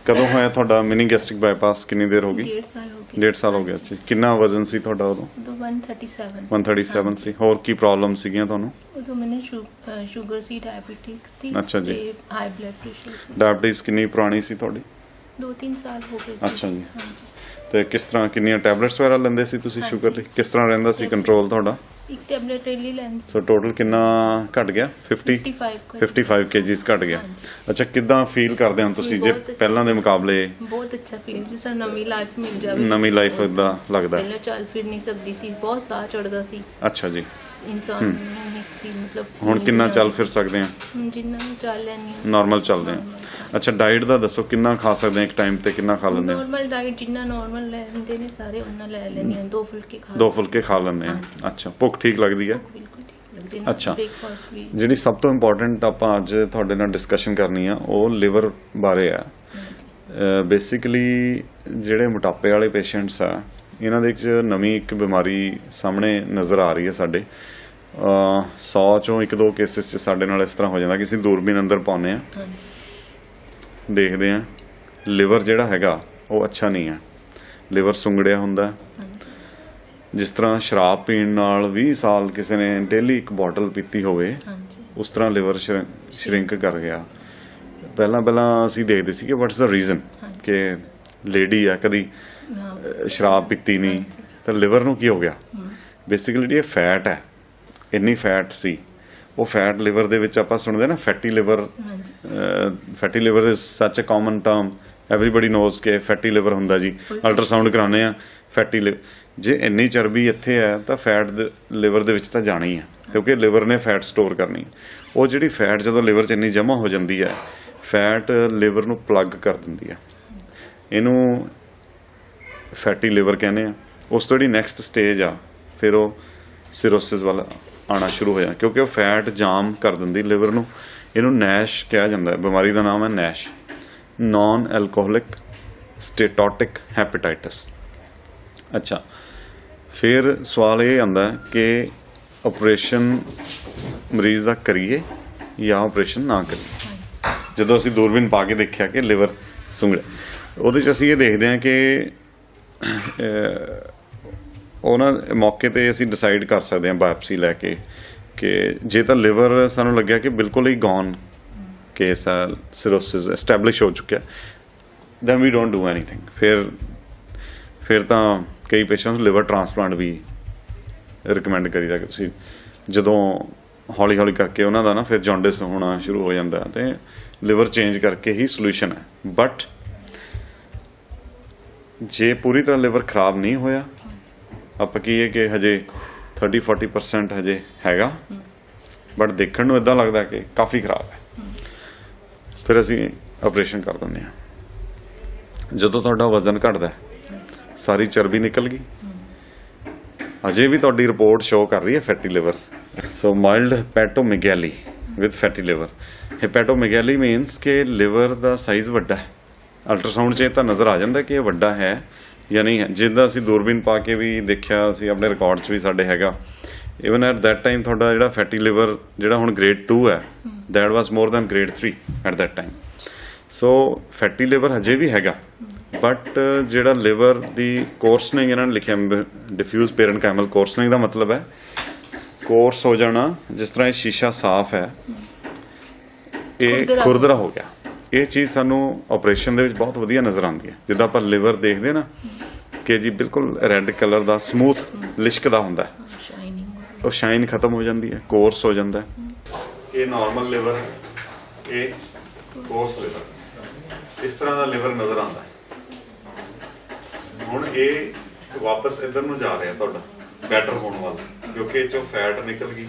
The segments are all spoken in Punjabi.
कदों होया ਤੁਹਾਡਾ मिनी गैस्ट्रिक बाईपास? कितनी देर होगी? 1.5 साल हो गया जी। कितना वजन सी ਤੁਹਾਡਾ ਉਦੋਂ? 137 ਸੀ। ਹੋਰ ਕੀ ਪ੍ਰੋਬਲਮ ਸੀਗੀਆਂ ਤੁਹਾਨੂੰ? ਉਦੋਂ ਮੈਨੂੰ ਸ਼ੂਗਰ ਸੀ, ਡਾਇਬੀਟਿਕਸ ਸੀ। ਅੱਛਾ ਜੀ। ਤੇ ਹਾਈ ਬਲੱਡ ਪ੍ਰੈਸ਼ਰ ਸੀ। ਡਾਇਬੀਟਿਸ ਕਿੰਨੀ ਪੁਰਾਣੀ ਸੀ ਤੁਹਾਡੀ? 2-3 ਸਾਲ ਹੋ ਗਏ ਸੀ। ਅੱਛਾ ਜੀ। ਤੇ ਕਿਸ ਤਰ੍ਹਾਂ ਕਿੰਨੀਆਂ ਟੈਬਲੇਟਸ ਵਗੈਰਾ ਲੈਂਦੇ ਸੀ ਤੁਸੀਂ ਸ਼ੂਗਰ ਲਈ? ਕਿਸ ਤਰ੍ਹਾਂ ਰਹਿੰਦਾ ਸੀ ਕੰਟਰੋਲ ਤੁਹਾਡਾ? ਇੱਕ ਟੈਬਲੇਟ ਡੇਲੀ ਲੈਂਦੇ। ਸੋ ਟੋਟਲ ਕਿੰਨਾ ਘਟ ਗਿਆ? 55 kgs ਘਟ ਗਿਆ। ਅੱਛਾ, ਕਿੱਦਾਂ ਫੀਲ ਕਰਦੇ ਹੋ ਤੁਸੀਂ ਜੇ ਪਹਿਲਾਂ ਦੇ ਮੁਕਾਬਲੇ? ਬਹੁਤ ਅੱਛਾ ਫੀਲ, ਜਿਸ ਤਰ੍ਹਾਂ ਨਵੀਂ ਲਾਈਫ ਮਿਲ ਜਾਵੇ। ਨਵੀਂ ਲਾਈਫ ਦਾ ਲੱਗਦਾ? ਪਹਿਲਾਂ ਚੱਲ ਫਿਰ ਨਹੀਂ ਸਕਦੀ ਸੀ, ਬਹੁਤ ਸਾਹ ਚੜਦਾ ਸੀ। ਅੱਛਾ ਜੀ। ਇਨਸਾਨ ਨਹੀਂ ਸੀ, ਮਤਲਬ ਹੁਣ ਕਿੰਨਾ ਚੱਲ ਫਿਰ ਸਕਦੇ ਆ? ਜਿੰਨਾ ਚੱਲ ਲੈਣੀ ਨਾਰਮਲ ਚੱਲਦੇ ਆ। ਅੱਛਾ, ਡਾਈਟ ਦਾ ਦੱਸੋ, ਕਿੰਨਾ ਖਾ ਸਕਦੇ ਆ ਇੱਕ ਟਾਈਮ ਤੇ? ਕਿੰਨਾ ਖਾ ਲੈਂਦੇ ਆ? ਨਾਰਮਲ ਡਾਈਟ ਜਿੰਨਾ ਨਾਰਮਲ ਲੈਂਦੇ ਨੇ ਸਾਰੇ ਉਹਨਾਂ ਲੈ ਲੈਣੀ ਆ। 2 ਫੁਲਕੇ ਖਾ ਲੈਂਦੇ ਆ। ਅੱਛਾ, ਭੁੱਖ ਠੀਕ ਲੱਗਦੀ ਹੈ? ਅੱਛਾ, ਜਿਹੜੀ ਸਭ ਤੋਂ ਇੰਪੋਰਟੈਂਟ ਆਪਾਂ ਅੱਜ ਤੁਹਾਡੇ ਨਾਲ ਡਿਸਕਸ਼ਨ ਕਰਨੀ ਆ ਉਹ ਲਿਵਰ ਬਾਰੇ ਆ। ਬੇਸਿਕਲੀ ਜਿਹੜੇ ਮੋਟਾਪੇ ਵਾਲੇ ਪੇਸ਼ੈਂਟਸ ਆ, ਇਹਨਾਂ ਦੇ ਵਿੱਚ ਨਵੀਂ ਇੱਕ ਬਿਮਾਰੀ ਸਾਹਮਣੇ ਨਜ਼ਰ ਆ ਰਹੀ ਹੈ ਸਾਡੇ। 100 ਚੋਂ 1-2 ਕੇਸਿਸ 'ਚ ਸਾਡੇ ਨਾਲ ਇਸ ਤਰ੍ਹਾਂ ਹੋ ਜਾਂਦਾ ਕਿ ਅਸੀਂ ਦੂਰਬੀਨ ਅੰਦਰ ਪਾਉਂਦੇ ਆ, ਦੇਖਦੇ ਆ ਲਿਵਰ ਜਿਹੜਾ ਹੈਗਾ ਉਹ ਅੱਛਾ ਨਹੀਂ ਹੈ। ਲਿਵਰ ਸੁੰਗੜਿਆ ਹੁੰਦਾ। ਜਿਸ ਤਰ੍ਹਾਂ ਸ਼ਰਾਬ ਪੀਣ ਨਾਲ 20 ਸਾਲ ਕਿਸੇ ਨੇ ਡੇਲੀ ਇੱਕ ਬੋਟਲ ਪੀਤੀ ਹੋਵੇ, ਉਸ ਤਰ੍ਹਾਂ ਲਿਵਰ ਸ਼ਰਿੰਕ ਕਰ ਗਿਆ। ਪਹਿਲਾਂ ਅਸੀਂ ਦੇਖਦੇ ਸੀ ਕਿ ਵਾਟਸ ਦਾ ਰੀਜ਼ਨ, ਕਿ ਲੇਡੀ ਆ ਕਦੀ ਸ਼ਰਾਬ ਪੀਤੀ ਨਹੀਂ ਤਾਂ ਲਿਵਰ ਨੂੰ ਕੀ ਹੋ ਗਿਆ? ਬੇਸਿਕਲੀ ਜਿਹੜੀ ਫੈਟ ਹੈ, ਇੰਨੀ ਫੈਟ ਸੀ, ਉਹ ਫੈਟ ਲਿਵਰ ਦੇ ਵਿੱਚ ਆਪਾਂ ਸੁਣਦੇ ਨਾ fatty liver. Fatty liver is such a common term, everybody knows ਕਿ ਫੈਟੀ ਲਿਵਰ ਹੁੰਦਾ ਜੀ। ਅਲਟਰਾਸਾਊਂਡ ਕਰਾਉਂਦੇ ਆ, ਫੈਟੀ ਲਿਵਰ। ਜੇ ਇੰਨੀ ਚਰਬੀ ਇੱਥੇ ਹੈ ਤਾਂ ਫੈਟ ਲਿਵਰ ਦੇ ਵਿੱਚ ਤਾਂ ਜਾਣੀ ਹੈ, ਕਿਉਂਕਿ ਲਿਵਰ ਨੇ ਫੈਟ ਸਟੋਰ ਕਰਨੀ। ਉਹ ਜਿਹੜੀ ਫੈਟ ਜਦੋਂ ਲਿਵਰ 'ਚ ਇੰਨੀ ਜਮ੍ਹਾਂ ਹੋ ਜਾਂਦੀ ਹੈ, ਫੈਟ ਲਿਵਰ ਨੂੰ ਪਲੱਗ ਕਰ ਦਿੰਦੀ ਹੈ। ਇਹਨੂੰ ਫੈਟੀ ਲਿਵਰ ਕਹਿੰਦੇ ਆ। ਉਸ ਤੋਂ ਜਿਹੜੀ ਨੈਕਸਟ ਸਟੇਜ ਆ, ਫਿਰ ਉਹ ਸਿਰੋਸਿਸ ਵੱਲ ਆਉਣਾ ਸ਼ੁਰੂ ਹੋ ਜਾਂਦਾ, ਕਿਉਂਕਿ ਉਹ ਫੈਟ ਜਾਮ ਕਰ ਦਿੰਦੀ ਲਿਵਰ ਨੂੰ। ਇਹਨੂੰ ਨੈਸ਼ ਕਿਹਾ ਜਾਂਦਾ ਹੈ। ਬਿਮਾਰੀ ਦਾ ਨਾਮ ਹੈ NASH, non alcoholic steatotic hepatitis. ਅੱਛਾ, ਫਿਰ ਸਵਾਲ ਇਹ ਆਉਂਦਾ ਕਿ ਆਪਰੇਸ਼ਨ ਮਰੀਜ਼ ਦਾ ਕਰੀਏ ਜਾਂ ਆਪਰੇਸ਼ਨ ਨਾ ਕਰੀਏ। ਜਦੋਂ ਅਸੀਂ ਦੂਰਬੀਨ ਪਾ ਕੇ ਦੇਖਿਆ ਕਿ ਲਿਵਰ ਸੁੰਗੜਿਆ, ਉਹਦੇ 'ਚ ਅਸੀਂ ਇਹ ਦੇਖਦੇ ਹਾਂ ਕਿ ਉਹਨਾਂ ਮੌਕੇ 'ਤੇ ਅਸੀਂ ਡਿਸਾਈਡ ਕਰ ਸਕਦੇ ਹਾਂ ਬਾਇਪਸੀ ਲੈ ਕੇ ਕਿ ਜੇ ਤਾਂ ਲਿਵਰ ਸਾਨੂੰ ਲੱਗਿਆ ਕਿ ਬਿਲਕੁਲ ਹੀ ਗੌਨ ਕੇਸ ਹੈ, ਸਿਰੋਸਿਸ ਐਸਟੈਬਲਿਸ਼ ਹੋ ਚੁੱਕਿਆ, then we don't do anything. ਫਿਰ ਤਾਂ ਕਈ ਪੇਸ਼ੈਂਟਸ ਲਿਵਰ ਟ੍ਰਾਂਸਪਲਾਂਟ ਵੀ ਰਿਕਮੈਂਡ ਕਰੀਦਾ ਕਿ ਤੁਸੀਂ ਜਦੋਂ ਹੌਲੀ ਹੌਲੀ ਕਰਕੇ ਉਹਨਾਂ ਦਾ ਨਾ ਫਿਰ ਜੌਂਡਿਸ ਹੋਣਾ ਸ਼ੁਰੂ ਹੋ ਜਾਂਦਾ ਤੇ ਲਿਵਰ ਚੇਂਜ ਕਰਕੇ ਹੀ ਸੋਲੂਸ਼ਨ ਹੈ। ਬਟ ਜੇ ਪੂਰੀ ਤਰ੍ਹਾਂ ਲਿਵਰ ਖਰਾਬ ਨਹੀਂ ਹੋਇਆ, ਆਪਾਂ ਕਹੀਏ ਕਿ ਹਜੇ 30-40% ਹਜੇ ਹੈਗਾ, ਬਟ ਦੇਖਣ ਨੂੰ ਇੱਦਾਂ ਲੱਗਦਾ ਕਿ ਕਾਫੀ ਖਰਾਬ ਹੈ, ਫਿਰ ਅਸੀਂ ਆਪਰੇਸ਼ਨ ਕਰ ਦਿੰਦੇ ਹਾਂ। ਜਦੋਂ ਤੁਹਾਡਾ ਵਜ਼ਨ ਘਟਦਾ, ਸਾਰੀ ਚਰਬੀ ਨਿਕਲ ਗਈ, ਅਜੇ ਵੀ ਤੁਹਾਡੀ ਰਿਪੋਰਟ ਸ਼ੋ ਕਰ ਰਹੀ ਹੈ fatty liver. So mild hepatomegaly with fatty liver. Hepatomegaly means ਕਿ ਲਿਵਰ ਦਾ ਸਾਈਜ਼ ਵੱਡਾ ਹੈ। ਅਲਟਰਾਸਾਊਂਡ 'ਚ ਇਹ ਤਾਂ ਨਜ਼ਰ ਆ ਜਾਂਦਾ ਕਿ ਇਹ ਵੱਡਾ ਹੈ ਜਾਂ ਨਹੀਂ ਹੈ। ਜਿੱਦਾਂ ਅਸੀਂ ਦੂਰਬੀਨ ਪਾ ਕੇ ਵੀ ਦੇਖਿਆ, ਅਸੀਂ ਆਪਣੇ ਰਿਕਾਰਡ 'ਚ ਵੀ ਸਾਡੇ ਹੈਗਾ। ਇਵਨ ਐਟ ਦੈਟ ਟਾਈਮ ਤੁਹਾਡਾ ਜਿਹੜਾ ਫੈਟੀ ਲਿਵਰ ਜਿਹੜਾ ਹੁਣ ਗ੍ਰੇਡ 2 ਹੈ, that was more than grade 3 at that time. So fatty liver ਹਜੇ ਵੀ ਹੈਗਾ, ਬਟ ਜਿਹੜਾ ਲਿਵਰ ਦੀ ਕੋਰਸਨਿੰਗ ਇਹਨਾਂ ਨੇ ਲਿਖਿਆ ਡਿਫਿਊਜ਼ ਪੇਰੈਂਟਕਾਈਮਲ ਕੋਰਸਨਿੰਗ ਦਾ ਮਤਲਬ ਹੈ ਕੋਰਸ ਹੋ ਜਾਣਾ। ਜਿਸ ਤਰ੍ਹਾਂ ਇਹ ਸ਼ੀਸ਼ਾ ਸਾਫ਼ ਹੈ, ਇਹ ਖੁਰਦਰਾ ਹੋ ਗਿਆ। ਇਹ ਚੀਜ਼ ਸਾਨੂੰ ਆਪਰੇਸ਼ਨ ਦੇ ਵਿੱਚ ਬਹੁਤ ਵਧੀਆ ਨਜ਼ਰ ਆਉਂਦੀ ਹੈ। ਜਿੱਦਾਂ ਆਪਾਂ ਲਿਵਰ ਦੇਖਦੇ ਨਾ ਕਿ ਜੀ ਬਿਲਕੁਲ ਰੈੱਡ ਕਲਰ ਦਾ ਸਮੂਥ ਲਿਸ਼ਕਦਾ ਹੁੰਦਾ, ਉਹ ਸ਼ਾਈਨ ਖਤਮ ਹੋ ਜਾਂਦੀ ਹੈ, ਕੋਰਸ ਹੋ ਜਾਂਦਾ। ਇਹ ਨਾਰਮਲ ਲਿਵਰ ਹੈ, ਇਹ ਕੋਰਸ ਲਿਵਰ। ਇਸ ਤਰ੍ਹਾਂ ਦਾ ਲਿਵਰ ਨਜ਼ਰ ਆਉਂਦਾ। ਹੁਣ ਇਹ ਵਾਪਸ ਇੱਧਰ ਨੂੰ ਜਾ ਰਿਹਾ ਤੁਹਾਡਾ ਬੈਟਰ ਹੋਣ ਵਾਲਾ, ਕਿਉਂਕਿ ਇਹ ਚੋਂ ਫੈਟ ਨਿਕਲ ਗਈ।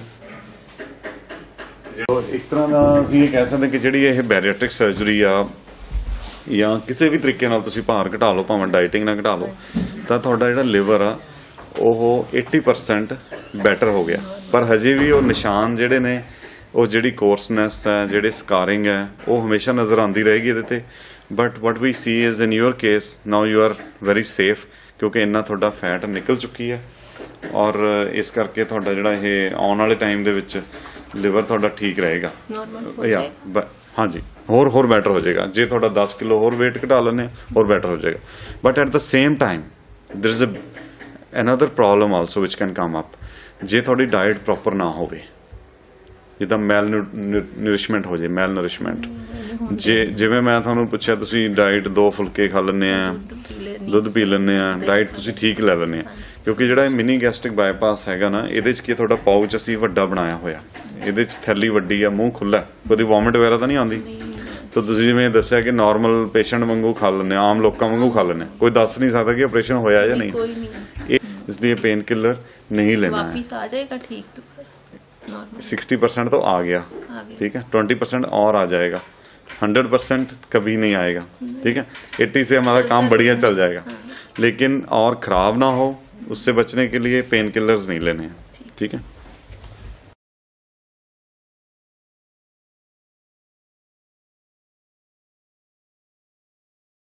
ਇੱਕ ਤਰ੍ਹਾਂ ਦਾ ਅਸੀਂ ਇਹ ਕਹਿ ਸਕਦੇ ਕਿ ਜਿਹੜੀ ਇਹ ਬੈਰੀਆਟ੍ਰਿਕ ਸਰਜਰੀ ਆ ਜਾਂ ਕਿਸੇ ਵੀ ਤਰੀਕੇ ਨਾਲ ਤੁਸੀਂ ਭਾਰ ਘਟਾ ਲਓ, ਭਾਵੇਂ ਡਾਈਟਿੰਗ ਨਾਲ ਘਟਾ ਲਓ, ਤਾਂ ਤੁਹਾਡਾ ਜਿਹੜਾ ਲਿਵਰ ਆ ਉਹ 80% ਬੈਟਰ ਹੋ ਗਿਆ। ਪਰ ਹਜੇ ਵੀ ਉਹ ਨਿਸ਼ਾਨ ਜਿਹੜੇ ਨੇ, ਉਹ ਜਿਹੜੀ ਕੋਰਸਨੈਸ ਹੈ, ਜਿਹੜੇ ਸਕਾਰਿੰਗ ਹੈ, ਉਹ ਹਮੇਸ਼ਾ ਨਜ਼ਰ ਆਉਂਦੀ ਰਹੇਗੀ ਇਹਦੇ ਤੇ। But what we see is in your case now you are very safe, ਕਿਉਂਕਿ ਇੰਨਾ ਤੁਹਾਡਾ ਫੈਟ ਨਿਕਲ ਚੁੱਕੀ ਹੈ। ਔਰ ਇਸ ਕਰਕੇ ਤੁਹਾਡਾ ਜਿਹੜਾ ਇਹ ਆਉਣ ਵਾਲੇ ਟਾਈਮ ਦੇ ਵਿੱਚ ਲਿਵਰ ਤੁਹਾਡਾ ਠੀਕ ਰਹੇਗਾ। ਹਾਂਜੀ, ਹੋਰ ਬੈਟਰ ਹੋ ਜਾਏਗਾ। ਜੇ ਤੁਹਾਡਾ 10 ਕਿਲੋ ਹੋਰ weight ਘਟਾ ਲੈਂਦੇ ਹੋਰ ਬੈਟਰ ਹੋ ਜਾਏਗਾ। But at the same time there is another problem also which can come up। ਜੇ ਤੁਹਾਡੀ ਡਾਈਟ ਪ੍ਰੋਪਰ ਨਾ ਹੋਵੇ, ਜਿੱਦਾਂ ਮੈਲ ਹੋ ਜੇ, ਮੈਲ ਨਰਿਸ਼ਮੈਂਟ, ਜਿਵੇਂ ਮੈਂ ਤੁਹਾਨੂੰ ਪੁੱਛਿਆ ਤੁਸੀਂ ਡਾਈਟ 2 ਫੁਲਕੇ ਖਾ ਲੈਂਦੇ ਆ, ਦੁੱਧ ਪੀ ਲੈਂਦੇ ਆ, ਡਾਈਟ ਤੁਸੀਂ ਠੀਕ ਲੈ ਲੈਂਦੇ ਆ, ਕਿਉਂਕਿ ਜਿਹੜਾ ਮਿਨੀ ਗੈਸਟ੍ਰਿਕ ਬਾਈਪਾਸ ਹੈਗਾ ਨਾ, ਇਹਦੇ 'ਚ ਕੀ ਤੁਹਾਡਾ ਪਾਊਚ ਅਸੀਂ ਵੱਡਾ ਬਣਾਇਆ ਹੋਇਆ, ਇਹਦੇ 'ਚ ਥੈਲੀ ਵੱਡੀ ਆ, ਮੂੰਹ ਖੁੱਲ੍ਹਾ, ਉਹਦੀ ਵੋਮਿਟ ਵਗੈਰਾ ਤਾਂ ਨਹੀਂ ਆਉਂਦੀ। ਤਾਂ ਤੁਸੀਂ ਜਿਵੇਂ ਦੱਸਿਆ ਕਿ ਨਾਰਮਲ ਪੇਸ਼ੈਂਟ ਵਾਂਗੂ ਖਾ ਲੈਂਦੇ, ਆਮ ਲੋਕਾਂ ਵਾਂਗੂ ਖਾ ਲੈਂਦੇ, ਕੋਈ ਦੱਸ ਨਹੀਂ ਸਕਦਾ ਕਿ ਆਪਰੇਸ਼ਨ ਹੋਇਆ ਜਾਂ ਨਹੀਂ। ਇਸ ਲਈ पेन किलर नहीं लेना है। आ जाएगा ठीक, 60% तो आ गया, ठीक है, 20% और आ जाएगा, 100% कभी नहीं आएगा, ठीक है। 80 से हमारा काम बढ़िया चल जाएगा, लेकिन और खराब ना हो उससे बचने के लिए पेन किलर्स नहीं लेने हैं, ठीक है।